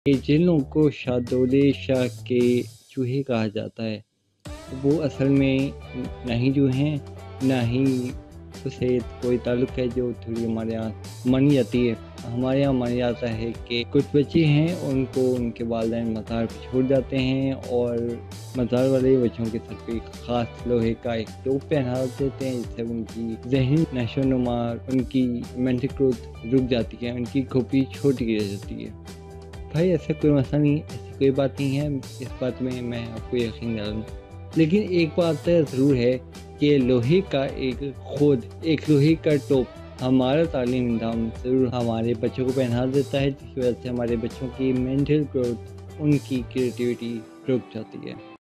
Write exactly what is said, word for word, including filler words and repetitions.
कि जिन लोगों को शादोले शाह के चूहे कहा जाता है, वो असल में ना ही जो हैं, ना ही उससे कोई ताल्लुक़ है जो थोड़ी हमारे यहाँ मानी जाती है। हमारे यहाँ माना जाता है कि कुछ बच्चे हैं उनको उनके वालिदैन मज़ार पे छोड़ जाते हैं और मज़ार वाले बच्चों के सर पे ख़ास लोहे का एक टोप पहना देते हैं, जिससे उनकी ज़हनी नशो-नुमा, उनकी मेंटल ग्रोथ रुक जाती है, उनकी खोपड़ी छोटी रह जाती है। भाई ऐसा कोई मसला नहीं है, ऐसी कोई बात नहीं है, इस बात में मैं आपको यकीन दिलाऊँ। लेकिन एक बात ज़रूर है कि लोहे का एक खुद एक लोहे का टोप हमारा तालीमी निज़ाम ज़रूर हमारे बच्चों को पहना देता है, जिसकी वजह से हमारे बच्चों की मेंटल ग्रोथ, उनकी क्रिएटिविटी रुक जाती है।